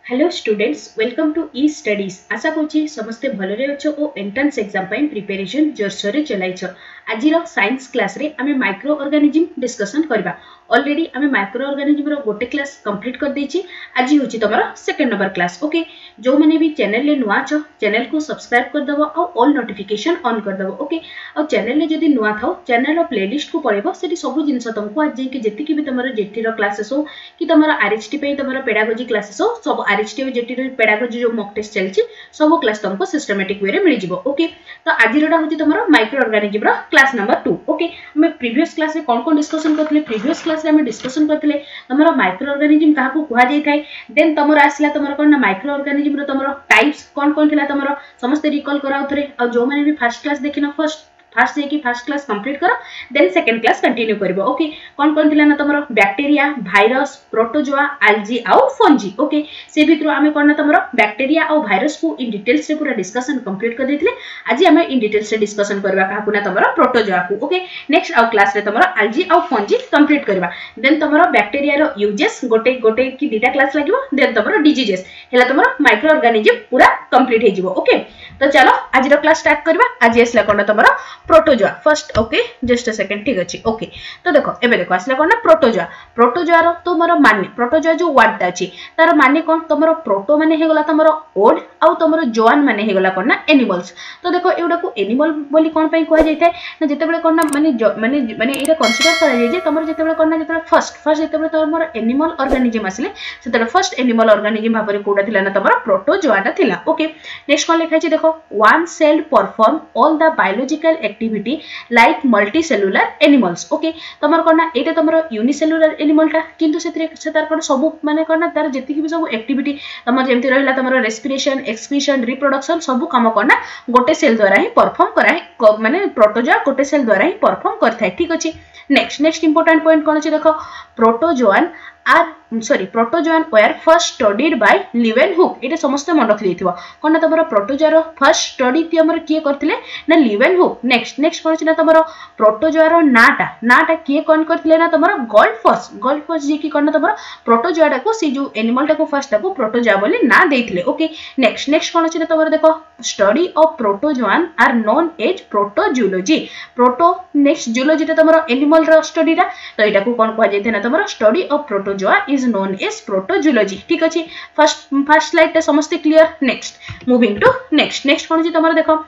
Hello students welcome to E Studies आशा करुच्ची समस्ते भलरे अच्छो ओ एंट्रेंस एग्जाम पई प्रिपरेशन जोरसोरे चलाइछ। आज साइंस क्लास रे आमे माइक्रो ऑर्गेनिज्म डिस्कशन करबा। ऑलरेडी आमे माइक्रो ऑर्गेनिज्म रो गोटे क्लास कंप्लीट कर देछि। आज होछि तमरा सेकंड नंबर क्लास। ओके, जो माने भी चैनल ले नुआ छ चैनल को सब्सक्राइब कर दबो और ऑल नोटिफिकेशन ऑन कर दबो। ओके, और चैनल ले जदी नुआ थाओ चैनल रो प्लेलिस्ट को पळेबो, सेठी सब जिंस तुमको आज जे कि जेति भी तमरा जेटी रो क्लासेस हो कि तमरा आरएचटी पे तमरा पेडागोजी क्लासेस हो सब आरएचटी और जेटी रो पेडागोजी जो मॉक टेस्ट चलछि सब क्लास तुमको सिस्टमैटिक वे रे मिल जिवो। ओके, तो आज रोडा होछि तमरा माइक्रो ऑर्गेनिज्म रो क्लास नंबर 2। ओके, हम प्रीवियस क्लास रे कोन डिस्कशन करथले, प्रीवियस क्लास रे हम डिस्कशन करथले तमरा माइक्रो ऑर्गेनिज्म काहा को कुहा जाय थाय। देन तमरा आसला तमरा कोन ना माइक्रो ऑर्गेनिज्म रो तमरा टाइप्स कोन थिला तमरा समस्त रिकॉल कराउ थरे। और जो माने भी फर्स्ट क्लास देखिना फर्स्ट जे कि फर्स्ट क्लास कंप्लीट करो देन सेकंड क्लास कंटिन्यू करबो। ओके, कोन थिला ना तमरो बैक्टीरिया, वायरस, प्रोटोजोआ, अल्गी आउ फंजी। ओके, से भितरो आमे कोन ना तमरो बैक्टीरिया और वायरस को इन डिटेल्स से पूरा डिस्कशन कंप्लीट कर देथिले। आज आमे इन डिटेल्स से डिस्कशन करबा काकू ना तमरो प्रोटोजोआ को। ओके, नेक्स्ट आउ क्लास रे तमरो अल्गी आउ फंजी कंप्लीट करबा। देन तमरो बैक्टीरिया रो यूजेस गोटे की दीटा क्लास लागिवो। देन तमरो डिजीजेस हेला तमरो माइक्रो ऑर्गेनिज्म पूरा कंप्लीट हे जिवो। ओके, तो चलो आज रो क्लास स्टार्ट करबा। आज आसला कोन तमरो protozoa first. Okay, just a second, ठीक अछि। ओके, तो देखो एबे देखो आसला कोन ना प्रोटोजोआ। प्रोटोजोआ रो तमरो माने प्रोटोजोआ जो वर्ड अछि तार माने कोन तमरो प्रोटो माने हे गला तमरो ओड आउ तमरो जोआन माने हे गला कोन ना एनिमल्स। तो देखो एउडा को एनिमल बोली कोन पई कहै जायते ना जेतेबेले कोन ना माने माने एटा कंसीडर करा जाय जे तमरो जेतेबेले कोन ना जेतेबेले फर्स्ट जेतेबेले तमरो एनिमल ऑर्गेनिज्म आसले सेतेबेले फर्स्ट एनिमल ऑर्गेनिज्म भाबरे कोडा थिला ना तमरो प्रोटोजोआटा थिला। ओके, नेक्स्ट कोन लिखा छै देखो one cell perform all the biological activity like multicellular animals. Okay, तमर कोना एटा तमरो यूनिसेलुलर एनिमल टा किंतु सेतरे से तार कोन सब माने कोना तार जेति भी सब एक्टिविटी तमर जेमति रहला तमरो रेस्पिरेशन, एक्सक्रीशन, रिप्रोडक्शन सब काम कोना गोटे सेल द्वारा ही परफॉर्म कराय माने प्रोटोजोआ गोटे सेल द्वारा ही परफॉर्म करथाय। ठीक अछि, नेक्स्ट इंपोर्टेंट पॉइंट कोन अछि देखो protozoan protozoan were first studied by Leeuwenhoek. एटा समस्त मन रखि देथिबो कोन ना तमरो प्रोटोजोआ रो फर्स्ट स्टडी ती हमर किए करथिले ना लीवेनहुक। नेक्स्ट कोन छी ना तमरो प्रोटोजोआ रो नाटा किए कोन करथिले ना तमरो गोल्डफस जे कि कोन ना तमरो प्रोटोजोआ को सी जो एनिमल टा को फर्स्ट टा को प्रोटोजोआ बोली ना देथिले। ओके, नेक्स्ट कोन छी ना तमरो देखो study of protozoan are known as protozoology. Proto next zoology टा तमरो एनिमल रो स्टडी रा, तो एटा को कोन कहै जेते ना तमरो study of protozoa is known as protozoology। ठीक अछि, फर्स्ट स्लाइड टे समस्त clear. Next moving to next कोन छी तमरो देखो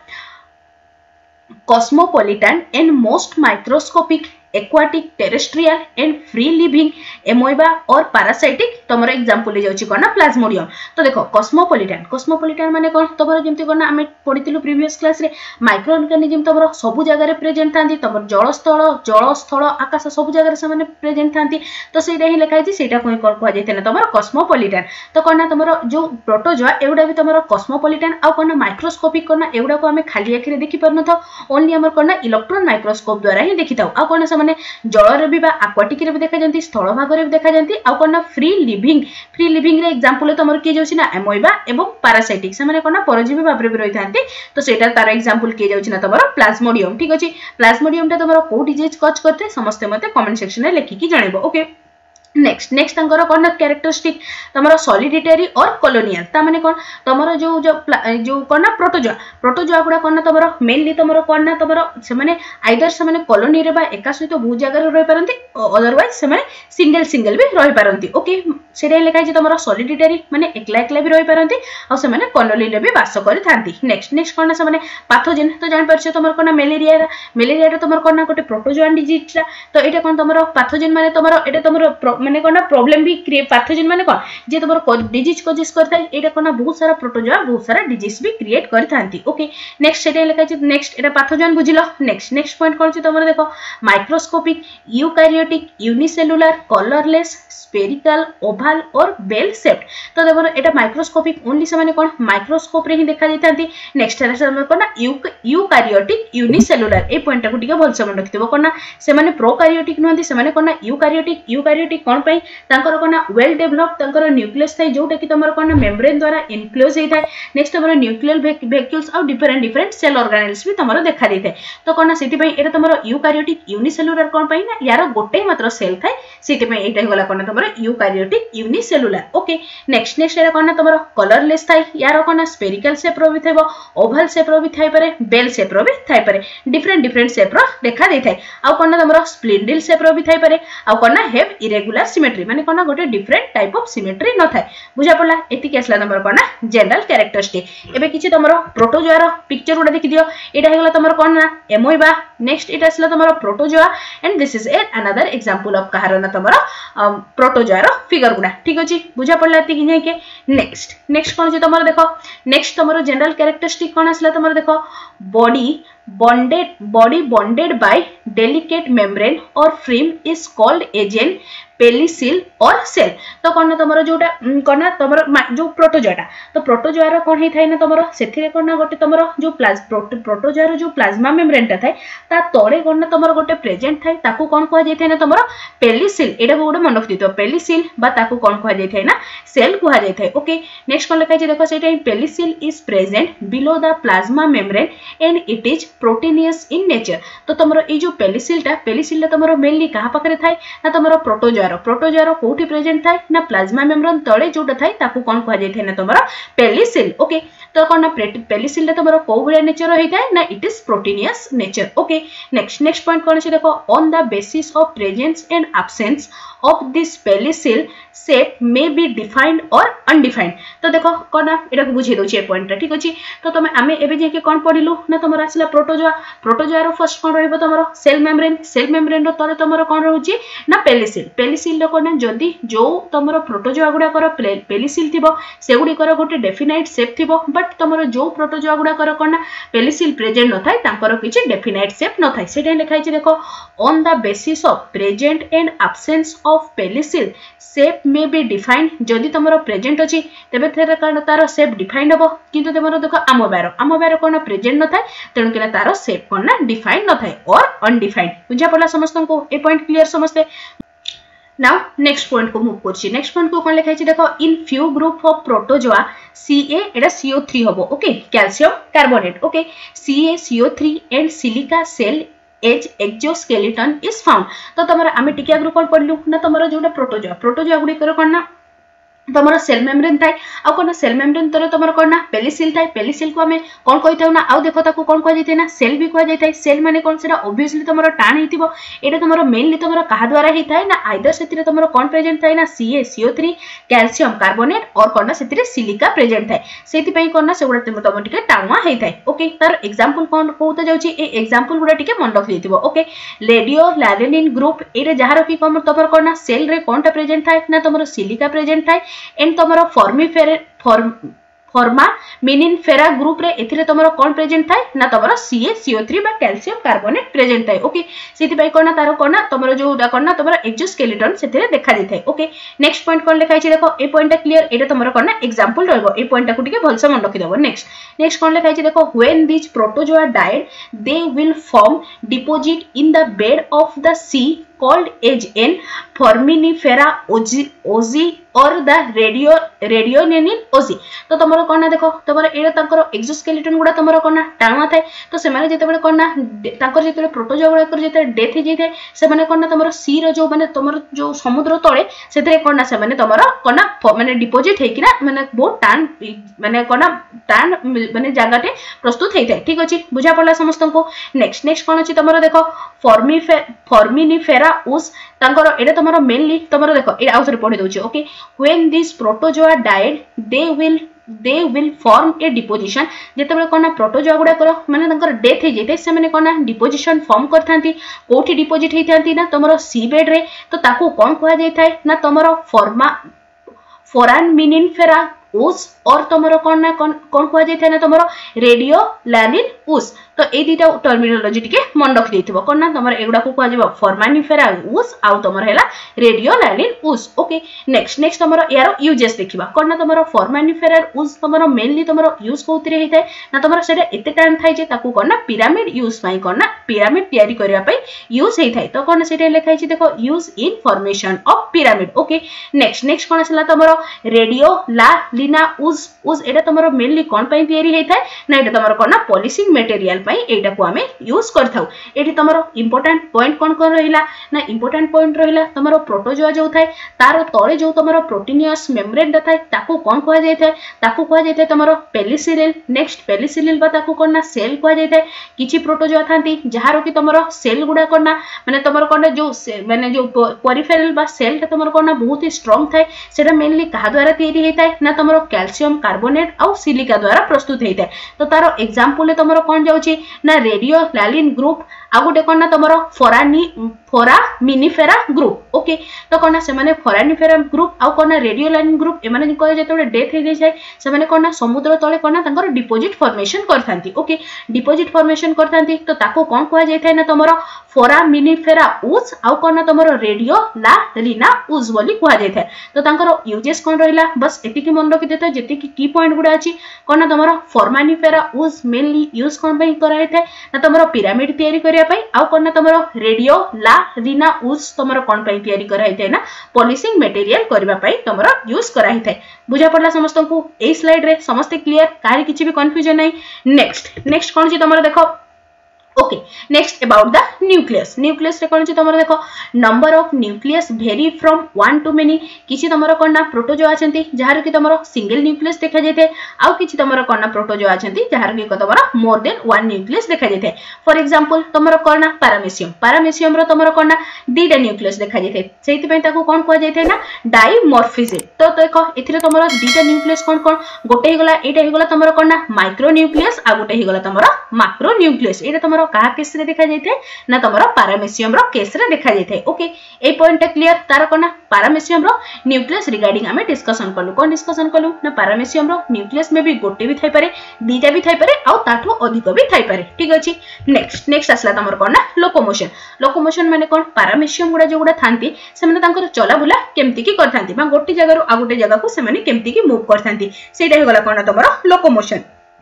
cosmopolitan and most microscopic aquatic terrestrial and free living amoeba और पैरासाइटिक तमरो एग्जांपल ले जाउची कोन ना प्लाज्मोडियम। तो देखो कॉस्मोपॉलिटन माने कोन तमरो जेमति कोन ना हमें पढितिलु प्रीवियस क्लास रे माइक्रो ऑर्गेनिज्म तमरो सब जगह रे प्रेजेंट थांती। तमरो जल स्थल आकाश सब जगह रे से माने प्रेजेंट थांती। तो सेटा ही लिखा छै सेटा कोन कहै जेते ना तमरो कॉस्मोपॉलिटन। तो कोन ना तमरो जो प्रोटोजोआ एउडा भी तमरो कॉस्मोपॉलिटन आ कोन ना माइक्रोस्कोपिक कोन ना एउडा को हमें खाली आखिरे देखि परन था, ओनली हमर कोन ना इलेक्ट्रॉन माइक्रोस्कोप द्वारा ही देखिताउ। आ कोन माने जल रे भी बा एक्वाटिक रे भी देखा जंती, स्थल भाग रे भी देखा जंती। आ कोन ना फ्री लिविंग रे एग्जांपल तमरो के जाउछि ना एमोइबा एवं पैरासाइटिक से माने कोन ना परजीवी भाग रे भी रहि थांती। तो सेटा तार एग्जांपल के जाउछि ना तमरो प्लाज्मोडियम। ठीक अछि, प्लाज्मोडियम टा तमरो को डिजीज कॉज करते समस्त मते कमेंट सेक्शन में लिखि कि जणेबो। ओके, नेक्स्ट तंकर कोन ना कैरेक्टरिस्टिक तमरो सॉलिडिटरी और कॉलोनियल ता माने कोन तमरो जो कोन ना प्रोटोजोआ गुडा कोन ना तमरो मेनली तमरो कोन ना तमरो से माने आइदर से माने कॉलोनी रे बा एका सहित बहुत जगह रे रहि पारंती, अदरवाइज से माने सिंगल भी रहि पारंती। ओके, सेरे लेखा जे तमरो सॉलिडिटरी माने एकला भी रहि पारंती और से माने कॉलोनी रे भी वास करि थांती। नेक्स्ट कोन ना से माने पैथोजेन तो जान परछ तमरो कोन ना मलेरिया तमरो कोन ना गोटे प्रोटोजोआन डिजीज ता। तो एटा कोन तमरो पैथोजेन माने तमरो एटा तमरो माने कोन ना प्रॉब्लम भी क्रिएट पैथोजेन माने कोन जे तमरो डिजीज कॉजेस करथाय एटा कोन ना बहुत सारा प्रोटोजोआ बहुत सारा डिजीज भी क्रिएट करथांती। ओके, नेक्स्ट सेटा लेखा छै नेक्स्ट एटा पैथोजेन बुझिलो। नेक्स्ट पॉइंट कोन छै तमरो देखो microscopic eukaryotic unicellular colourless spherical oval और बेल शेप्ड। तो देखो एटा माइक्रोस्कोपिक ओनली से माने कोन माइक्रोस्कोप रे ही देखा जायतांती। नेक्स्ट एटा से कोन ना यूकैरियोटिक यूनिसेलुलर ए पॉइंट को टिके भलसे मन रखितबो कोन ना से माने प्रोकैरियोटिक नहंती, से माने कोन ना यूकैरियोटिक कोन पई तांकर कोना वेल डेवलप तांकर न्यूक्लियस थाए जोटा कि तमरो कोना मेम्ब्रेन द्वारा इनक्लोज हे थाए नेक्स्ट तमरो न्यूक्लियर वेहिकल्स और डिफरेंट सेल ऑर्गेनेल्स भी तमरो देखा दै थाए तो कोना सेति पई एटा तमरो यूकार्योटिक यूनिसेलुलर कोन पई ना यार गोटे मात्र सेल थाए सेति पई एटा गला कोना तमरो यूकार्योटिक यूनिसेलुलर ओके नेक्स्ट एटा कोना तमरो कलरलेस थाए यार कोना स्फेरिकल शेप रो भी थाइबो ओवल शेप रो भी थाइ पारे बेल शेप रो भी थाइ पारे डिफरेंट शेप रो देखा दै थाए आ कोना तमरो स्प्लिंडल शेप रो भी थाइ पारे आ कोना हैव इरेगुलर सिमेट्री माने कोना गोटे डिफरेंट टाइप ऑफ सिमेट्री न थाए बुझा पड़ला एति केसला तमरो कोना जनरल कैरेक्टरिस्टिक एबे किछि तमरो प्रोटोजोआ रो पिक्चर गुडा देखि दियो एटा हेगला तमरो कोना एमोइबा नेक्स्ट एटा असला तमरो protozoa and this is another example of कहार ना तमरो प्रोटोजोआ रो फिगर गुडा ठीक अछि बुझा पड़ला एति कि के नेक्स्ट कोन जे तमरो देखो नेक्स्ट तमरो जनरल कैरेक्टरिस्टिक कोन असला तमरो देखो body bonded by delicate membrane or film is called agent pellicle और सेल तो कोन तमरो जोटा कोन तमरो जो प्रोटोजोआ तो प्रोटोजोआ रो कोन हे थाय ना तमरो सेथिरे कोन गोटे तमरो जो प्रोटोजोआ रो जो प्लाज्मा मेम्ब्रेन ता थाय ता तोरे कोन तमरो गोटे प्रेजेंट थाय ताकू कोन कह जाय थाय ना तमरो पेलिसिल एटा गोटे मन रखि दितो पेलिसिल बा ताकू कोन कह जाय थाय ना सेल कह जाय थाय ओके नेक्स्ट कोन लिखा छै देखो सेटा pellicle is present below the plasma membrane and it is proteinaceous in nature तो तमरो ए जो पेलिसिल तमरो मेनली कहा पाखरे थाय ना तमरो प्रोटोजोआ कोठी प्रेजेंट थाए ना प्लाज्मा मेम्ब्रेन तळे जोटा थाए ताकू कोन कह जाय थाए ना तमरो पेलिसिल ओके तो कोन ना पेलिसिल तमरो को बळे नेचर होई थाए ना it is proteinaceous nature okay next point कोन छै देखो on the basis of presence and absence of this pellicle shape may be defined or undefined तो देखो कोना एटा को बुझे दोछि ए पॉइंट ठीक अछि तो तमे आमे एबे जे के कोन पढिलु ना तमरो आसला प्रोटोजोआ रो फर्स्ट कोन रहइबो तमरो सेल मेम्ब्रेन रो तरे तमरो कोन रहउछि ना पेलिसिल रो कोन जदी जो तमरो प्रोटोजोआ गुडा कर पेलिसिल थिबो से गुडी कर गोटे डेफिनाइट शेप थिबो बट तमरो जो प्रोटोजोआ गुडा कर कोन पेलिसिल प्रेजेंट न थाय तांकर किछि डेफिनाइट शेप न थाय सेटा लिखाइ छै देखो on the basis of present and absence of pellicle shape may be defined जदि तमरो प्रेजेंट अछि तबे थेर कारण तारो शेप डिफाइंड हबो किंतु तमरो देखो आमोबार कोन प्रेजेंट न थाय तेनु केना तारो शेप कोन ना डिफाइंड न थाय और अनडिफाइंड बुझा पड़ला समस्त को ए पॉइंट क्लियर समस्ते नाउ नेक्स्ट पॉइंट को मूव करछि नेक्स्ट पॉइंट को कोन लिखाइ छै देखो in few group of protozoa Ca एटा CO3 हबो okay calcium carbonate okay CaCO3 and silica cell as exoskeleton is found तो तमरा आमे टिके आगु कोन पढलु ना तमरा जोटा प्रोटोजोआ गुडी कर कोन ना तमरो सेल मेम्ब्रेन थाय आ कोन सेल मेम्ब्रेन तरे तमरो कोन ना पेलिसिल थाय पेलिसिल को हमें कोन कहिथाउ ना आ देखो ताको कोन कह जैते ना सेल भी कह जैते सेल माने कोन सेटा ऑब्वियसली तमरो टान हिथिबो एटा तमरो मेनली तमरो कहा द्वारा हि थाय ना आइदर सेतिरे तमरो कोन प्रेजेंट थाय ना CaCO3 कैल्शियम कार्बोनेट और कोन ना सेतिरे सिलिका प्रेजेंट थाय सेति पई कोन ना सेगुडा तमरो टिके टाणवा हेइ थाय ओके तार एग्जांपल कोन कहउता जाउची ए एग्जांपल गुडा टिके मन रख दिथिबो ओके रेडियोलैरेनिन ग्रुप एरे जहार कि कोन तमरो कोन ना सेल रे कोनटा प्रेजेंट थाय ना तमरो सिलिका प्रेजेंट थाय एंड तमरो फोर्मामिनिफेरा ग्रुप रे एथिरे तमरो कोन प्रेजेंट थाय ना तमरो CaCO3 बा कैल्शियम कार्बोनेट प्रेजेंट थाय ओके सेति पई कोन ना तारो कोन ना तमरो जोडा कोन ना तमरो एक्सोस्केलेटन सेथिरे देखा दै थाय ओके नेक्स्ट पॉइंट कोन लिखाइ छै देखो ए पॉइंट क्लियर एटा तमरो कोन ना एग्जांपल रहबो ए पॉइंट को टिके भलसे मन रखि देबो नेक्स्ट कोन लिखाइ छै देखो when this protozoa died they will form deposit in the bed of the sea called as an foraminifera ozi or the radionenin ozi तो तमरो कोना देखो तमरो एटा तंकर एक्सोस्केलेटन गुडा तमरो कोना टाणवा थाय तो से माने जेते बेले कोना तंकर जेते बेले प्रोटोजोआ गुडा कर जेते डेथ हे जेते से माने कोना तमरो सी रो जो माने तमरो जो समुद्र तळे सेतरे कोना से माने तमरो कोना माने डिपॉजिट हे किना माने बहुत टान माने कोना टान माने जागाटे प्रस्तुत हे थाय ठीक अछि बुझा पड़ला समस्त को नेक्स्ट कोन अछि तमरो देखो फोर्मिनिफेरा उस तांकर एटा तमरो मेनली तमरो देखो ए आउथरे पढि दोछि okay when this protozoa died they will form a deposition जेतेबेले कोना प्रोटोजोआ गुडा करो माने तांकर डेथ हे जेते से माने कोना डिपोजिशन फॉर्म करथांती कोठी डिपोजिट हेथांती ना तमरो सी बेड रे तो ताकू कोन कहा जाय थाय ना तमरो फोरामिनिफेरा उस और तमरो कोन ना कोन कहा जाय थाय ना तमरो रेडियोलैनिन उस तो ए दुटा टर्मिनोलॉजी टिके मन रखि देथिबो कोन ना तमर एगुडा को कहजिबो फोरामिनिफेरा उस आउ तमर हैला रेडियोलैलिन उस ओके नेक्स्ट तमर यारो यूजेस देखिबा कोन ना तमर फोरामिनिफेरा उस तमर मेनली तमर यूज कोउतरे हेतै ना तमर सेटा एते टाइम थाइ जे ताकू कोन ना पिरामिड यूज पई कोन ना पिरामिड तयारी करिया पई यूज हेथाय तो कोन सेटा लेखाइ छि देखो use in formation of pyramid okay next कोन आसला तमर रेडियोलैलिना उस एटा तमर मेनली कोन पई तयारी हेथाय ना एटा तमर कोन ना पॉलिशिंग मटेरियल पई एटा को हमें यूज करथाउ एटी तमर इंपोर्टेंट पॉइंट कोन कोन रहिला ना इंपोर्टेंट पॉइंट रहिला तमर प्रोटोजोआ जो थाय तार तळे जो तमर प्रोटीनियस मेम्ब्रेन दा थाय ताकू कोन कहै जाय थाय ताकू कहै जाय थाय तमर पेलिसिलिन नेक्स्ट पेलिसिलिन बा ताकू कोन ना सेल कहै जाय थाय किछि प्रोटोजोआ थांती जहारो कि तमर सेल गुडा कोन ना माने तमर कोन जो माने जो पेरिफेरल बा सेल ता तमर कोन ना बहुत ही स्ट्रांग थाय सेटा मेनली कहा द्वारा तयारी हेताय ना तमर कैल्शियम कार्बोनेट और सिलिका द्वारा प्रस्तुत हेताय तो तारो एग्जांपल तमर कोन जाउची ना रेडियोलैलिन ग्रुप आ गोटे कोन ना तमर फोरामिनिफेरा ग्रुप ओके तो कोन ना से माने फोरामिनिफेरा ग्रुप आ कोन ना रेडियोलैलिन ग्रुप ए माने कहे जेते डेथ हे जाय से माने कोन ना समुद्र तळे कोन ना तांकर डिपोजिट फॉर्मेशन करथांती ओके डिपोजिट फॉर्मेशन करथांती तो ताको कोन कहा जाय थाय ना तमर फोरामिनिफेरा उस आ कोन ना तमर रेडियोलैलिना उस बोली कहा जाय थाय तो तांकर यूजेस कोन रहिला बस एति की मन रखि देता जेति की पॉइंट गुडा अछि कोन ना तमर फोरामिनिफेरा उस मेनली यूज कोन पई कराय थाय ना तमर पिरामिड तयारी करिया पई आ कोन ना तमर रेडियोलैलिना उस तमर कोन पई तयारी कराय थाय ना पॉलिशिंग मटेरियल करबा पई तमर यूज कराय थाय बुझा पड़ला समस्त को ए स्लाइड रे समस्त क्लियर काहे किछि भी कंफ्यूजन नै नेक्स्ट कोन छी तमर देखो okay next about the nucleus रे कोन छी तमर देखो number of nucleus vary from 1 to many किछि तमर कोन ना प्रोटोजोआ अछंती जहार कि तमर सिंगल न्यूक्लियस देखा जायते आ किछि तमर कोन ना प्रोटोजोआ अछंती जहार कि तमर मोर देन 1 न्यूक्लियस देखा जायते फॉर एग्जांपल तमर कोन ना पैरामीशियम रो तमर कोन ना दीटा न्यूक्लियस देखा जायते सेति पय ताको कोन कहै जायते ना डाइमॉर्फिज्म तो देखो एथिरे तमर दीटा न्यूक्लियस कोन गोटे हिगला एटा हिगला तमर कोन ना माइक्रो न्यूक्लियस आ गोटे हिगला तमर माक्रो न्यूक्लियस एटा तमर कहा केस रे देखा जायते ना तमरो पैरामीशियम रो केस रे देखा जायते ओके ए पॉइंट क्लियर तार कोना पैरामीशियम रो न्यूक्लियस रिगार्डिंग हमें डिस्कशन करलु कोन डिस्कशन करलु ना पैरामीशियम रो न्यूक्लियस में भी गोटे भी थाई पारे दीटा भी थाई पारे आ ताठो अधिक भी थाई पारे ठीक अछि नेक्स्ट आसला तमर कोना लोकोमोशन माने कोन पैरामीशियम गुडा जो गुडा थांती से माने तांकर चला बुला केमती की करथांती बा गोटे जगह रो आ गोटे जगह को से माने केमती की मूव करथांती सेटा हे गला कोना तमरो लोकोमोशन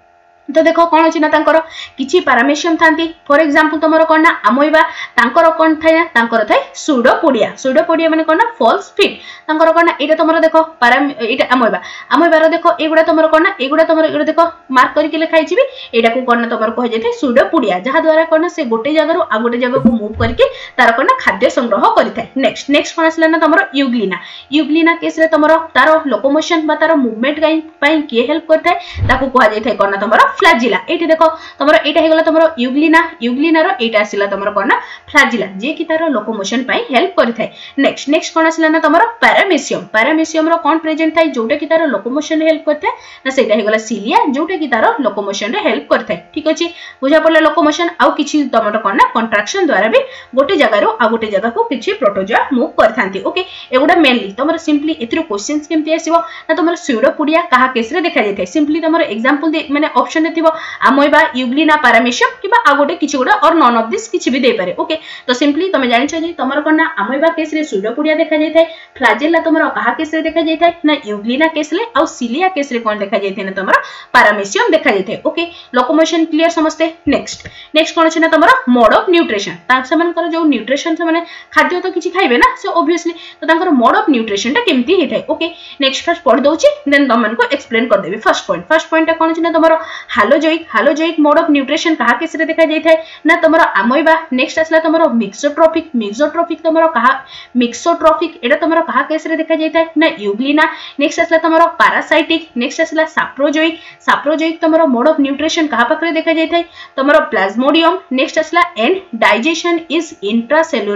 तो देखो कौन अछि ना तांकर किछि पैरामीशियम थांती फॉर एग्जांपल तमरो कोन ना अमोइबा तांकर कोन थाय ना तांकर थाय सुडोपोडिया माने कोन ना फॉल्स फिट तांकर कोन ना एटा तमरो देखो एटा अमोइबा रो देखो एगुडा तमरो कोन ना एगुडा तमरो एगुडा देखो मार्क करके लिखाइ छिबी एटा को कोन ना तमरो कह जेते सुडोपोडिया जहा द्वारा कोन ना से गोटे जगह रो आ गोटे जगह को मूव करके तार कोन ना खाद्य संग्रह करिथाय नेक्स्ट कोन आसला ना तमरो यूग्लिना केस रे तमरो तारो लोकोमोशन बा तारो मूवमेंट पई के हेल्प करथाय ताको कहा जाय थाय कोन ना तमरो फ्लैजिला एठी देखो तमरो एटा हे गला तमरो यूग्लिना रो एटा आसिला तमरो कोन ना फ्लैजिला जे कि तारो लोकोमोशन पई हेल्प करिथाय नेक्स्ट कोन आसिला ना तमरो पैरामीशियम रो कोन प्रेजेंट थाय जोटा कि तारो लोकोमोशन हेल्प करथाय ना सेटा हे गला सिलिया जोटा कि तारो लोकोमोशन रे हेल्प करथाय ठीक अछि बुझा पड़ला लोकोमोशन आउ किछि तमरो कोन ना कंट्रैक्शन द्वारा भी गोटे जगह रो आ गोटे जगह को किछि प्रोटोजोआ मूव करथांती ओके एगुडा मेनली तमरो सिंपली एथिरो क्वेश्चंस केमति आसीबो ना तमरो सुडोपोडिया कहा केस रे देखा जायते सिंपली तमरो एग्जांपल दे माने ऑप्शन थिबो अमोइबा यूग्लिना पैरामीशियम किबा आ गोटे किछि गोडा और नन ऑफ दिस किछि भी दे पारे ओके तो सिंपली तमे जानि छ जे तमरो कोन ना अमोइबा केस रे सुडोपोडिया देखा जाय थाय फ्लैजिला तमरो कहा केस रे देखा जाय थाय ना यूग्लिना केस रे आ सिलिया केस रे कोन देखा जाय थाय ना तमरो पैरामीशियम देखा जाय थाय ओके लोकोमोशन क्लियर समस्ते नेक्स्ट कोन छ ना तमरो मोड ऑफ न्यूट्रिशन ता समनकर जो न्यूट्रिशन से माने खाद्य तो किछि खाइबे ना से ऑब्वियसली तो तांकर मोड ऑफ न्यूट्रिशन ता केमति हे थाय ओके नेक्स्ट फर्स्ट पढ दोछि देन तमन को एक्सप्लेन कर देबी फर्स्ट पॉइंट कोन छ ना तमरो हालोजोइक मोड ऑफ न्यूट्रिशन कहा केस रे देखा जाय थाय ना तमरो अमोइबा नेक्स्ट आसला तमरो मिक्सोट्रोफिक तमरो कहा मिक्सोट्रोफिक एटा तमरो कहा केस रे देखा जाय थाय ना यूग्लिना नेक्स्ट आसला तमरो पैरासाइटिक नेक्स्ट आसला साप्रोजोइक तमरो मोड ऑफ न्यूट्रिशन कहा पकरे देखा जाय थाय तमरो प्लाज्मोडियम नेक्स्ट आसला and digestion is intracellular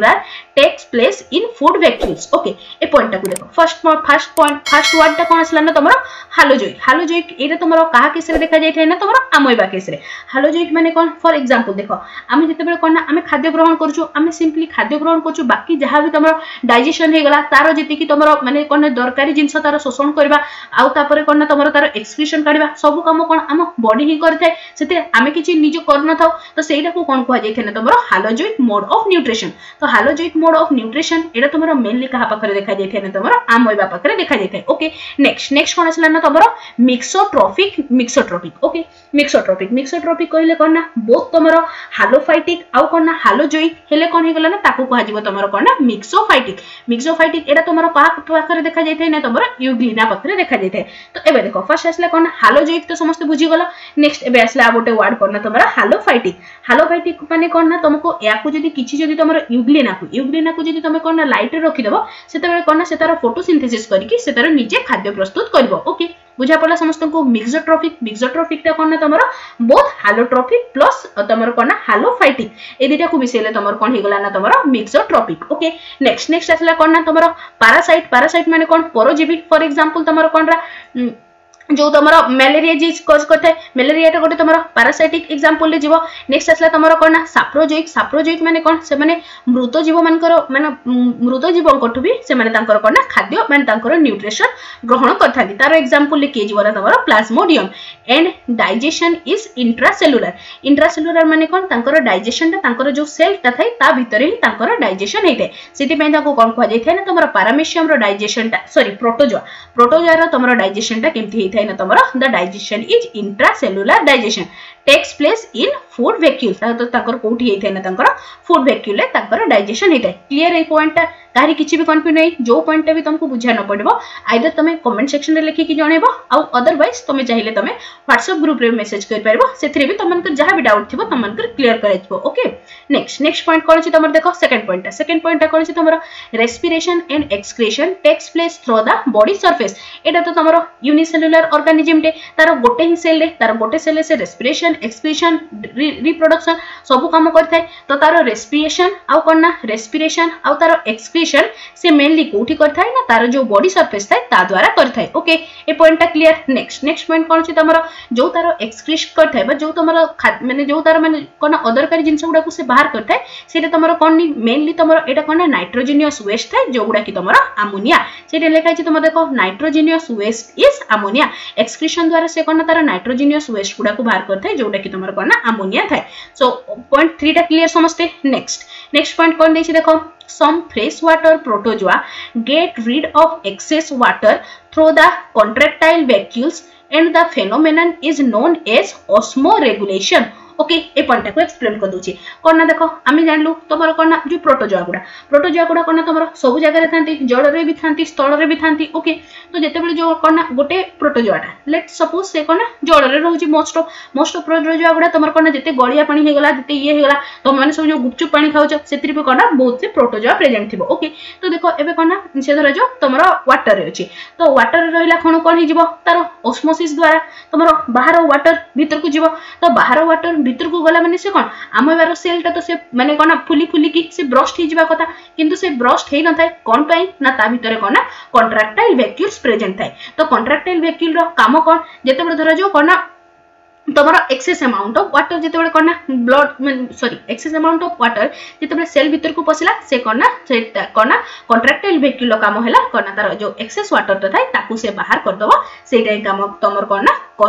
takes place in food vacuoles okay ए पॉइंट को देखो फर्स्ट वर्ड टा कोन आसला ना तमरो हालोजोइक एटा तमरो काहा केस रे देखा जाय थाय ना तमरो अमोइबा केस रे हालोजोइक माने कोन फॉर एग्जांपल देखो आमे जते बेले कोन ना आमे खाद्य ग्रहण करछु आमे सिंपली खाद्य ग्रहण करछु बाकी जहा भी तमरो डाइजेशन हे गला तारो जति कि तमरो माने कोन दरकारी जिंस तारो शोषण करबा आउ तापरे कोन ना तमरो तारो एक्सक्रीशन काढबा सब काम कोन आम बॉडी ही करथाय सेते आमे किछि निज करन थाउ तो सेटा को कोन कहै जाय थाय ना तमरो हालोजोइक मोड ऑफ न्यूट्रिशन तो holozoic mode of nutrition Etah तमरो mainly कहा पाखरे देखा जाय थाय ना तमरो अमोइबा पाखरे देखा जाय थाय ओके नेक्स्ट कोन आसला ना तमरो मिक्सोट्रोपिक ओके मिक्सोट्रोपिक कहले कोन ना बोथ तमरो हालोफाइटिक आउ कोन ना हालोजोइक हेले कोन हे गला ना ताको कहा जीवो तमरो कोन ना मिक्सोफाइटिक एटा तमरो पाखरे देखा जाय थाय ना तमरो यूग्लिना पाखरे देखा जाय थाय तो एबे देखो फर्स्ट आसला कोन ना हालोजोइक तो समस्त बुझी गलो नेक्स्ट एबे आसला आ गोटे वर्ड कोन ना तमरो हालोफाइटिक माने कोन ना तुमको याकू जदी किछि जदी तमरो यूग्लिना को जदी तमे कोन ना लाइट रे रखि देबो सेते बेले कोन ना सेतार फोटोसिंथेसिस करिकि सेतार निजे खाद्य प्रस्तुत करबो ओके बुझा पड़ला समस्त को मिक्सोट्रोपिक ता कोन ना तमरो बोथ हालोट्रोपिक प्लस तमरो कोन ना हालोफाइटिक ए दिटा को मिसेले तमरो कोन हे गला ना तमरो मिक्सोट्रोपिक ओके नेक्स्ट आसला कोन ना तमरो पैरासाइट माने कोन परजीवी फॉर एग्जांपल तमरो कोन रा जो तमरो मलेरिया जी कॉज करता है मलेरिया टा गोटे तमरो पैरासाइटिक एग्जांपल ले जीवो नेक्स्ट आसला तमरो कोन ना साप्रोजोइक माने कोन से माने मृत जीव मानकर माने मृत जीव कोठु भी से माने तांकर कोन ना खाद्य माने तांकर न्यूट्रिशन ग्रहण करथांती तार एग्जांपल ले के जीव ना तमरो plasmodium and digestion is intracellular माने कोन तांकर डाइजेशन ता तांकर जो सेल ता थाई ता भीतर ही तांकर डाइजेशन हेते सेति पे ताको कोन कहै थाय ना तमरो पैरामीशियम रो डाइजेशन ता सॉरी प्रोटोजोआ रो तमरो डाइजेशन ता केमथि हेथाय ना तमरो the digestion is intracellular digestion takes place in food vacuole तो ताकर कोठी हेथाय ना ताकर फूड वैक्यूल ले ताकर डाइजेशन हेथाय क्लियर ए पॉइंट ता काहे किछि भी कंफ्यूज नै जो पॉइंट भी तुमको बुझा न पड़बो आइदर तमे कमेंट सेक्शन रे लिखि कि जणेबो आ अदरवाइज तमे चाहिले तमे WhatsApp ग्रुप रे मेसेज कर परबो सेथरे भी तमनकर जहा भी डाउट थिबो तमनकर क्लियर करैछबो ओके नेक्स्ट पॉइंट कोन छि तमर देखो सेकंड पॉइंट कोन छि तमरो respiration and excretion takes place through the body surface एटा तो तमरो यूनिसेलुलर ऑर्गेनिज्म टे तार गोटे ही सेल रे से रेस्पिरेशन एक्सक्रीशन रिप्रोडक्शन सब काम करथाय तो तार रेस्पिरेशन आउ कोन ना रेस्पिरेशन आउ तार एक्सक्रीशन से मेनली कोठी करथाय ना तार जो बॉडी सरफेस थाय ता द्वारा करथाय ओके ए पॉइंट क्लियर नेक्स्ट पॉइंट कोन छि तमरो जो तार एक्सक्रीश करथाय बा जो तमरो माने जो तार माने कोन अदरकारी जिंस गुडा को से बाहर करथाय सेटा तमरो कोन नि मेनली तमरो एटा कोन नाइट्रोजेनियस वेस्ट थाय जो गुडा कि तमरो अमोनिया सेटा लेखा छि तमरो देखो nitrogenous waste is ammonia excretion द्वारा से कोन तार नाइट्रोजेनियस वेस्ट गुडा को बाहर करथाय जोडा कि तमरो कोन अमोनिया थाय सो पॉइंट 3 टा क्लियर समझते नेक्स्ट पॉइंट कोन देछि देखो some freshwater protozoa get rid of excess water through the contractile vacuoles and the phenomenon is known as osmoregulation okay ए पॉइंट को एक्सप्लेन कर दूची कोन ना देखो आमी जानलु तमरो कोन ना जो प्रोटोजोआ गुडा कोन ना तमरो सब जगह रे थांती जड़ रे भी थांती स्थल रे भी थांती ओके तो जते बेले जो कोन ना गोटे प्रोटोजोआटा लेट सपोज से कोन ना जड़ रे रहउची मोस्ट ऑफ प्रोटोजोआ गुडा तमरो कोन ना जते गलिया पानी हे गला जते ये हे गला तो माने सब जो गुपचुप पानी खाउछ सेत्री पे कोन ना बहुत से प्रोटोजोआ प्रेजेंट थिबो ओके तो देखो एबे कोन ना से धर जो तमरो वाटर रे अछि तो वाटर रे रहिला खण कोन हि जिवो तार ऑस्मोसिस द्वारा तमरो बाहर वाटर भीतर को जिवो तो बाहर वाटर भीतर को गला माने से कोन अमोइबार सेल ता तो से माने कोन फुली की से ब्रस्ट ही जिबा कथा किंतु से ब्रस्ट हे न थाय कोन पई ना ता भीतर कोन ना कॉन्ट्रैक्टाइल वैक्यूल्स प्रेजेंट थाय तो कॉन्ट्रैक्टाइल वैक्यूल रो काम कोन जेते बड धरा जो कोन ना तमरो एक्सेस अमाउंट ऑफ वाटर जेते बड कोन ना blood sorry excess amount of water जेते बड सेल भीतर को पसिला से कोन ना कॉन्ट्रैक्टाइल वैक्यूल काम हैला कोन ना तार जो एक्सेस वाटर तो थाय ताकू से बाहर कर दबो सेटा काम तमर कोन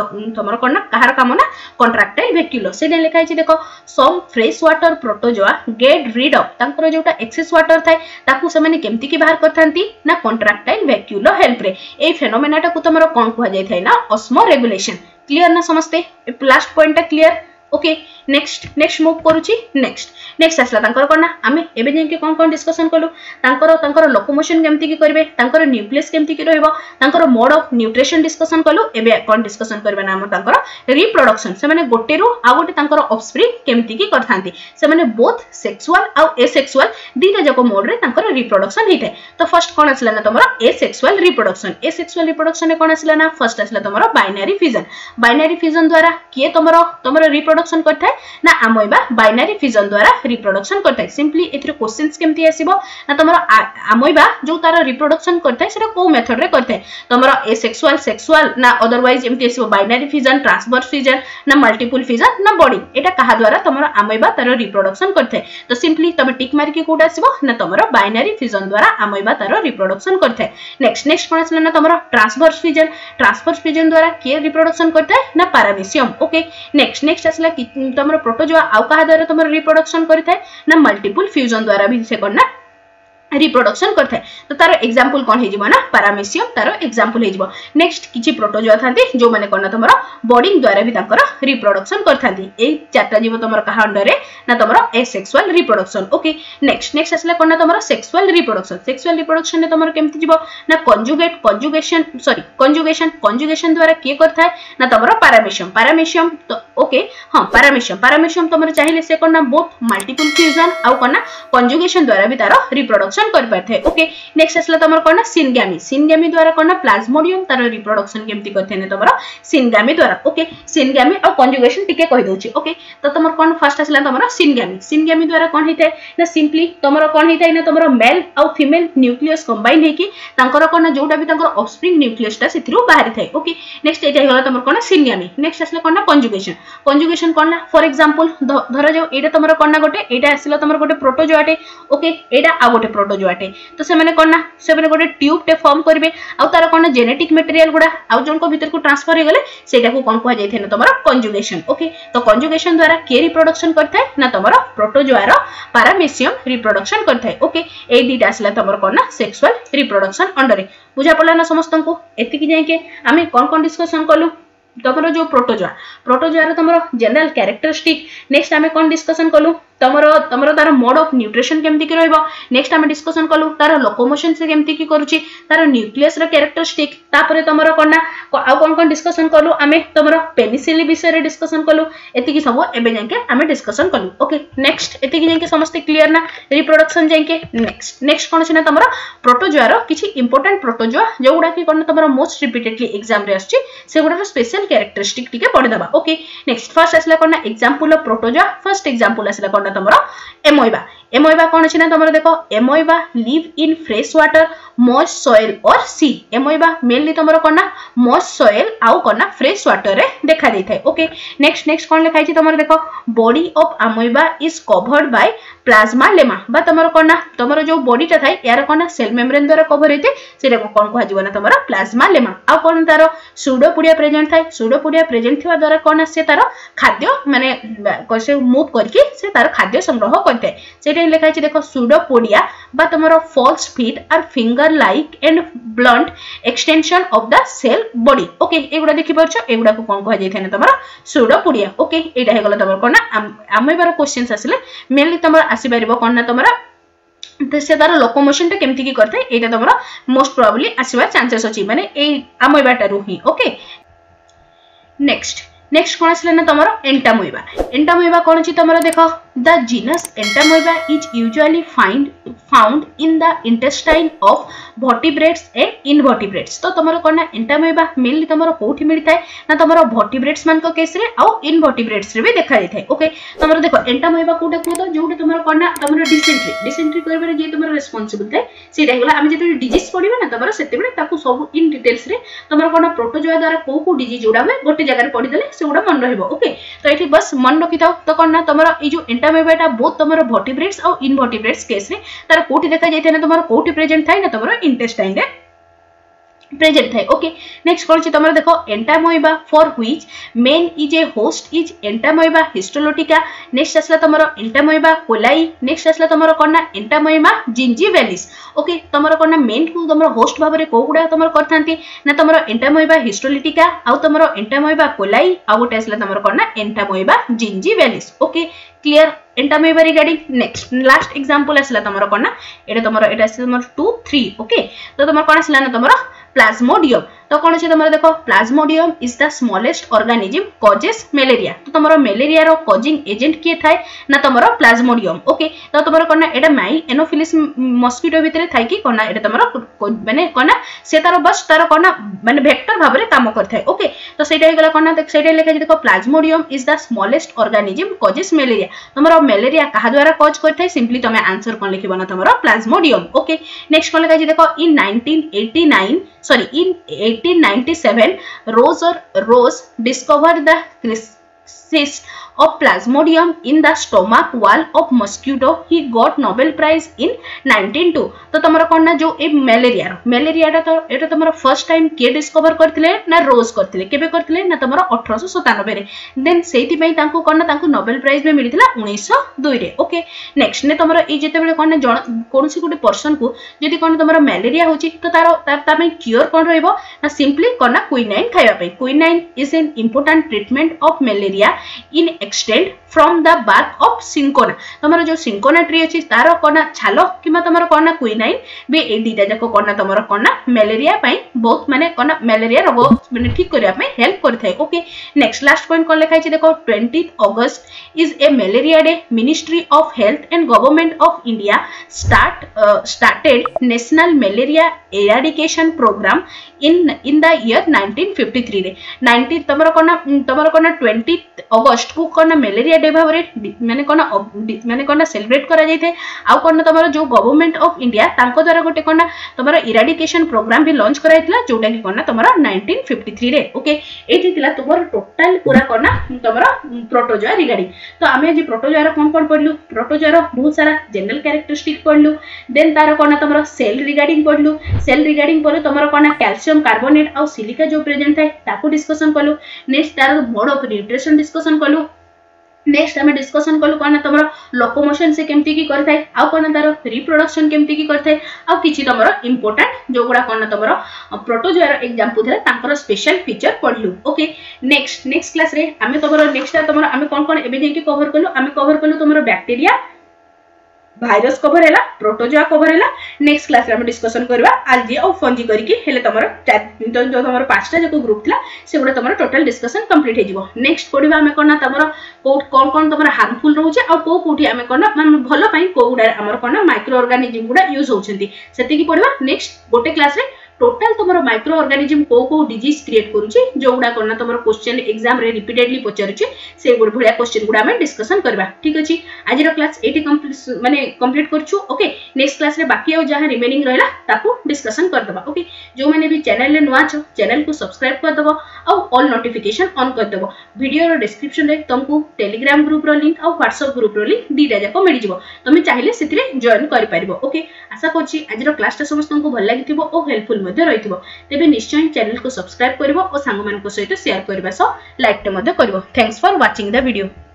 ना कहार काम ना कॉन्ट्रैक्टाइल वैक्यूल सेटा लिखाइ छि देखो some fresh water protozoa get rid of तांकर जोटा एक्सेस वाटर थाय ताकू से माने केमति की बाहर करथांती ना कॉन्ट्रैक्टाइल वैक्यूल हेल्प रे ए फेनोमेनाटा को तमरो कोन कहै जाय थाय ना ऑस्मो रेगुलेशन क्लियर ना समझते last point clear okay next move करूची नेक्स्ट आसला तांकर कोन ना आमे एबे जे के कोन डिस्कशन करलु तांकर लोकोमोशन केमति की करबे तांकर न्यूक्लियस केमति की रहबो तांकर मोड ऑफ न्यूट्रिशन डिस्कशन करलु एबे कोन डिस्कशन करबे ना हम तांकर रिप्रोडक्शन से माने गोटे रु आ गोटे तांकर ऑफस्प्रिंग केमति की करथांती से माने बोथ सेक्सुअल आ एसेक्सुअल दीटा जको मोड रे तांकर रिप्रोडक्शन हेते तो फर्स्ट कोन आसला ना तमरो एसेक्सुअल रिप्रोडक्शन ने कोन आसला ना फर्स्ट आसला तमरो बाइनरी फिजन द्वारा किए तमरो रिप्रोडक्शन करथाय ना अमोइबा बाइनरी फिजन द्वारा रिप्रोडक्शन करता है सिंपली एथिरो क्वेश्चंस केमती आसीबो ना तमरो अमोइबा जो तार रिप्रोडक्शन करता है सेटा को मेथड रे करता है तमरो एसेक्सुअल सेक्सुअल ना अदरवाइज एमती आसीबो बाइनरी फिजन ट्रांसवर्स फिजन ना मल्टीपल फिजन ना बॉडी एटा कहा द्वारा तमरो अमोइबा तार रिप्रोडक्शन करता है तो सिंपली तमे टिक मार के कोड आसीबो ना तमरो बाइनरी फिजन द्वारा अमोइबा तार रिप्रोडक्शन करता है नेक्स्ट कोन आसला ना तमरो ट्रांसवर्स फिजन द्वारा के रिप्रोडक्शन करता है ना पैरामीशियम ओके नेक्स्ट आसला तमरो प्रोटोजोआ आउ कहा द्वारा तमरो रिप्रोडक्शन करता है ना मल्टीपल फ्यूजन द्वारा भी से करना रिप्रोडक्शन करता है तो तार एग्जांपल कोन हे जिवो ना पैरामीशियम तार एग्जांपल हे जिवो नेक्स्ट किछि प्रोटोजोआ थांती जो माने कोन तमरो बॉडिंग द्वारा भी तांकर रिप्रोडक्शन करथांती ए चारटा जीव तमरो कहा अंडर रे ना तमरो एसेक्सुअल रिप्रोडक्शन ओके नेक्स्ट आसला कोन तमरो सेक्सुअल रिप्रोडक्शन ने तमरो केमति जिवो ना कंजुगेशन द्वारा के करथा है ना तमरो पैरामीशियम तो ओके हां पैरामीशियम तमरो चाहिले से कोन ना बोथ मल्टीपल फ्यूजन आउ कोन ना कंजुगेशन द्वारा भी तार रिप्रोडक्शन कर पाथे ओके नेक्स्ट असला तमर कोन सिनगामी द्वारा कोन प्लाज्मोडियम तार रिप्रोडक्शन केमति करथे ने तमर सिनगामी द्वारा ओके सिनगामी और कंजुगेशन टिके कहि दोछि ओके तो तमर कोन फर्स्ट असला तमर सिनगामी द्वारा कोन हिते ना सिंपली तमर कोन हिते ना तमर मेल और फीमेल न्यूक्लियस कंबाइन हेकी तांकर कोन जोटा भी तांकर ऑफस्प्रिंग न्यूक्लियस ता सिथिरु बाहरी थाए ओके नेक्स्ट एटा होला तमर कोन सिनगामी नेक्स्ट असला कोन कंजुगेशन कोन फॉर एग्जांपल धरा जाओ एटा तमर कोन गोटे एटा असला तमर गोटे प्रोटोजोआटे ओके एटा आ गोटे प्रोटोजोआटे तो से माने कोन से माने गोटे ट्यूब टे फॉर्म करबे आ तार कोन जेनेटिक मटेरियल गुडा आ जोन को भीतर को ट्रांसफर हे गले सेटा को कोन कहा जाय थे ना तमरो कंजुगेशन ओके तो कंजुगेशन द्वारा के रिप्रोडक्शन करथा है ना तमरो प्रोटोजोआ रो पैरामीशियम रिप्रोडक्शन करथा है ओके ए दीटा असला तमरो कोन सेक्सुअल रिप्रोडक्शन अंडर रे बुझा पड़ला ना समस्त को एति कि जाय के आमे कोन डिस्कशन करलु तमरो जो प्रोटोजोआ रो तमरो जनरल कैरेक्टरिस्टिक नेक्स्ट आमे कोन डिस्कशन करलु तमरो तार मोड ऑफ न्यूट्रिशन केमती की रहइबो नेक्स्ट आमे डिस्कशन करलु तार लोकोमोशन से केमती की करूची तार न्यूक्लियस रो कैरेक्टरिस्टिक तापरे तमरो कोन आ कोन डिस्कशन करलु आमे तमरो पेनिसिलिन विषय रे डिस्कशन करलु एति की सब एबे जाके आमे डिस्कशन करलु ओके नेक्स्ट एति की जाके समस्त क्लियर ना रिप्रोडक्शन जाके नेक्स्ट कोन छना तमरो प्रोटोजोआ रो किछि इंपोर्टेंट प्रोटोजोआ जोगुडा की कोन तमरो मोस्ट रिपीटेडली एग्जाम रे आछि सेगुडा रो स्पेशल कैरेक्टरिस्टिक टिके पढि दबा ओके नेक्स्ट फर्स्ट असला कोन example of protozoa first example असला कोन तमरो एमोइबा कोन अछि ना तमरो देखो amoeba live in fresh water moist soil और सी एमोइबा मेनली तमरो कोन मॉइस्ट सॉइल आउ कोन फ्रेश वाटर रे देखा दै थाए ओके नेक्स्ट कोन लिखाइ छि तमरो देखो body of amoeba is covered by plasmalemma बा तमरो कोन तमरो जो बॉडी ता थाए यार कोन सेल मेम्ब्रेन द्वारा कवर हेते सेटा को कोन कहा जीवना तमरो प्लाज्मा लेमा आ कोन तारो सूडोपोडिया प्रेजेंट थाए सूडोपोडिया प्रेजेंट थिवा द्वारा कोन से तारो खाद्य माने कैसे मूव करके से तारो खाद्य संग्रह करते है सेटा लिखा छि देखो सूडोपोडिया बा तमरो false feet are finger like and blunt extension of the cell body okay एगुडा देखि परछो एगुडा को कोन कहा जाय थाने तमरो सूडोपोडिया ओके एटा हे गला तमरो कोन आमेबार क्वेश्चंस आसिले मेनली तमरो आसी परिबो कोन ना तमरो तो से तार लोकोमोशन टा केमती की करथे एटा तमरो मोस्ट प्रोबेबली आसीबा चांसेस अछि माने ए आमेबाटा रुही ओके नेक्स्ट कोन आसले ना तमरो एंटामोइबा कोन अछि तमरो देखो the genus Entamoeba is usually found in the intestine of vertebrates and invertebrates तो तमरो कोन एंटामोइबा मेनली तमरो कोठी मिलथाय ना तमरो वर्टिब्रेट्स मान को केस रे आ इनवर्टिब्रेट्स रे भी देखा जाय ओके तमरो देखो एंटामोइबा कोटा को तो जोटे तमरो कोन तमरो डिसेंट्री करबे जे तमरो रिस्पांसिबल थाय सेटा हेगला हम जेते डिजीज पडिबे ना तमरो सेते बेले ताकू सब इन डिटेल्स रे तमरो कोन प्रोटोजोआ द्वारा को डिजीज जोडा होय गोटे जगह रे पडी देले सेगुडा मन रहइबो ओके तो एठी बस मन रखिताओ तो कोन तमरो ए जो एंटामोइबाटा बोथ तमरो वर्टिब्रेट्स और इनवर्टिब्रेट्स केस रे तार कोठी देखा जाय थाय ना तमरो कोठी प्रेजेंट थाय ना तमरो इंटेस्टाइन रे प्रेजेंट थाए ओके नेक्स्ट कोन छि तमरो देखो Entamoeba for which man is a host is Entamoeba histolytica next असला तमरो एंटामोइबा कोलाई नेक्स्ट असला तमरो कोन एंटामोइबा जिंजिवेलिस ओके तमरो कोन मेन को तमरो होस्ट भाबरे को गुडा तमरो करथांती ना तमरो एंटामोइबा हिस्टोलोटिका आ तमरो एंटामोइबा कोलाई आ गोटे असला तमरो कोन Entamoeba gingivalis okay clear Entamoeba regarding next last example असला तमरो कोन एटा तमरो एटा असला तमरो 2 3 ओके तो तमरो कोन असला ना तमरो प्लाज्मोडियम तो कौन अच्छे तुम देख Plasmodium is the smallest organism causes malaria. तो तुम मलेरिया रो कॉजिंग एजेंट किए थाए ना तुम प्लाज्मोडियम। ओके तो तुम कौन एटा माई एनोफिलिस मस्किटो भितर थाए कि कौन एटा तुम माने कौन से तार बस तार कौन माने वेक्टर भाव में काम करथाए। ओके तो सेटा हे गला कौन सेटा लेखा देखो Plasmodium is the smallest organism causes malaria. तुम मलेरिया कहा द्वारा कॉज करथाए सिंपली तुम आंसर कौन लिखिबो ना तुम प्लाज्मोडियम। ओके नेक्स्ट कौन लेखा देखो इन 1897 Rose discovered the cyst of plasmodium in the stomach wall of mosquito. He got Nobel Prize in 1902। तो तुमरा कौन ना जो ए मलेरिया तो एटा तुमरा फर्स्ट टाइम के डिस्कवर करथिले ना रोज करथिले केबे करथिले ना तुमरा 1897 रे। देन सेति पई तांको कौन ना तांको नोबेल प्राइज में मिलिथिला 1902 रे। ओके नेक्स्ट ने तुमरा ई जेते बेले कौन ना कोनसी गुटे पर्सन को जदी कौन तुमरा मलेरिया होची तो तार में क्योर कौन रहइबो ना सिंपली कौन ना क्विनाइन खाइबा पई। Quinine is an important treatment of malaria in extend from the bark of cinchona. तुमरा जो सिंकोना ट्री अछि तार कोना छालो किमा तुमरा कोना क्विनाइन बे ए दीटा जाको कोना तुमरा कोना मलेरिया पई बहुत माने कोना मलेरिया रोग माने ठीक करिया में हेल्प करथाय। ओके नेक्स्ट लास्ट पॉइंट कोन लिखाइ छै देखो 20 August is a malaria day. Ministry of health and government of India started national malaria eradication programme in the year 1953 रे। 19 तुमरा कोना 20 अगस्त को कोना मलेरिया डे भाव माने कोना सेलिब्रेट करा जाय थे। आ कोना तुमरा जो गवर्नमेंट ऑफ इंडिया तांको द्वारा गोटे कोना तुमरा इराडिकेशन प्रोग्राम भी लॉन्च कराइतला जोटा कि कोना तुमरा 1953 रे। ओके एठी तिला तुमरा टोटल पूरा कोना तुमरा प्रोटोजोआ रिगार्डिंग। तो आमे जे प्रोटोजोआ रो कोन पढलु प्रोटोजोआ रो बहुत सारा जनरल कैरेक्टरिस्टिक पढलु। देन तार कोना तुमरा सेल रिगार्डिंग पढलु। सेल रिगार्डिंग पर तुमरा कोना कैल्शियम कार्बोनेट और सिलिका जो प्रेजेंट थाए ताको डिस्कशन कलु। नेक्स्ट तार मोड ऑफ न्यूट्रिशन डिस्कशन कलु। नेक्स्ट हमें डिस्कशन कलु कोना तुमरा लोकोमोशन से केमती की करथाय आ कोना तार रिप्रोडक्शन केमती की करथाय आ किछि तुमरा इंपोर्टेंट जो गुडा कोना तुमरा प्रोटोजोआ रो एग्जाम पुथरा तांकर स्पेशल फीचर पढलु। ओके नेक्स्ट क्लास रे हमें तुमरा नेक्स्ट तुमरा हमें कोन कोन एबे जेकी कवर कलु हमें कवर कलु तुमरा बैक्टीरिया भाइरस कवर हैला प्रोटोजोआ कवर हैला। नेक्स्ट क्लास रे हम डिस्कशन करबा आल्जी और फंजी करके हेले तमरो जो तमरो पांचटा जो ग्रुप थिला से गुडा तमरो टोटल डिस्कशन कंप्लीट हे जिवो। नेक्स्ट पढिबा हमें कोना तमरो कोन कोन तमरो हार्मफुल रहउचे और कोठी हमें कोना भलो पई को गुडा हमर कोना माइक्रो ऑर्गेनिज्म गुडा यूज होउछंती सेति की पढिबा। नेक्स्ट गोटे क्लास रे टोटल तुम माइक्रो ऑर्गेनिज्म को डिजीज क्रिएट करूची जो गुडा करना तुम क्वेश्चन एग्जाम रे रिपीटेडली पचारुची से गुड भलिया क्वेश्चन गुडा में डिस्कशन करबा। ठीक अछि आज रो क्लास एटी कंप्लीट करछु। ओके नेक्स्ट क्लास रे बाकी और जहां रिमेनिंग रहला ताको डिस्कशन कर दबा। ओके जो माने भी चैनल रे नुवा छ चैनल को सब्सक्राइब कर दबो और ऑल नोटिफिकेशन ऑन कर दबो। वीडियो रो डिस्क्रिप्शन रे तुमको टेलीग्राम ग्रुप रो लिंक और व्हाट्सएप ग्रुप रो लिंक दीटा जाको मिल जिवो तुम चाहिले सिथिरे जॉइन कर परिबो। ओके आशा करछि आज रो क्लास ता समस्त को भल लागिथिबो और हेल्पफुल मध्ये रहिथिबो। तेबे निश्चय चैनल को सब्सक्राइब करिवो और सांग मान को सहित शेयर करबा सो लाइक टे मध्ये करिवो। Thanks for watching the video.